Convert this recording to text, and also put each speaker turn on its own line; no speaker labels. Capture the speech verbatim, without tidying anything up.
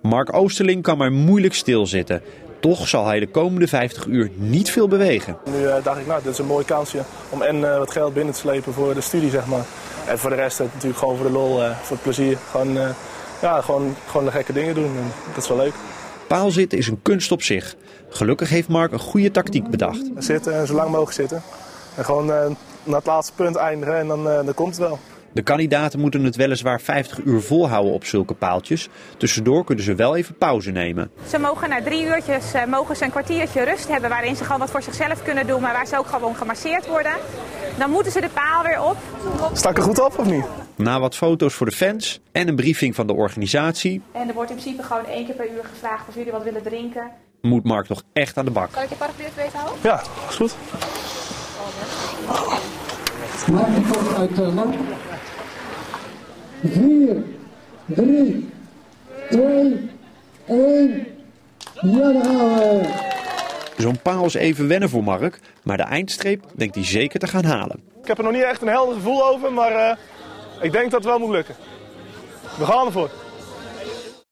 Mark Oosterling kan maar moeilijk stilzitten. Toch zal hij de komende vijftig uur niet veel bewegen.
Nu uh, dacht ik, nou, dit is een mooi kansje om en uh, wat geld binnen te slepen voor de studie, zeg maar. En voor de rest het natuurlijk gewoon voor de lol, uh, voor het plezier. Gewoon, uh, ja, gewoon, gewoon de gekke dingen doen. En dat is wel leuk.
Paalzitten is een kunst op zich. Gelukkig heeft Mark een goede tactiek bedacht.
Zitten en zo lang mogelijk zitten. En gewoon uh, naar het laatste punt eindigen en dan, uh, dan komt het wel.
De kandidaten moeten het weliswaar vijftig uur volhouden op zulke paaltjes. Tussendoor kunnen ze wel even pauze nemen.
Ze mogen na drie uurtjes uh, mogen ze een kwartiertje rust hebben waarin ze gewoon wat voor zichzelf kunnen doen, maar waar ze ook gewoon gemasseerd worden. Dan moeten ze de paal weer op.
Stak er goed op of niet?
Na wat foto's voor de fans en een briefing van de organisatie.
En er wordt in principe gewoon één keer per uur gevraagd of jullie wat willen drinken.
Moet Mark nog echt aan de bak.
Kan ik je paraplu even weten houden?
Ja, is goed.
Maak die foto uit de lamp. vier, drie, twee, één. Ja, daar gaan we.
Zo'n paal is even wennen voor Mark, maar de eindstreep denkt hij zeker te gaan halen.
Ik heb er nog niet echt een helder gevoel over, maar uh, ik denk dat het wel moet lukken. We gaan ervoor.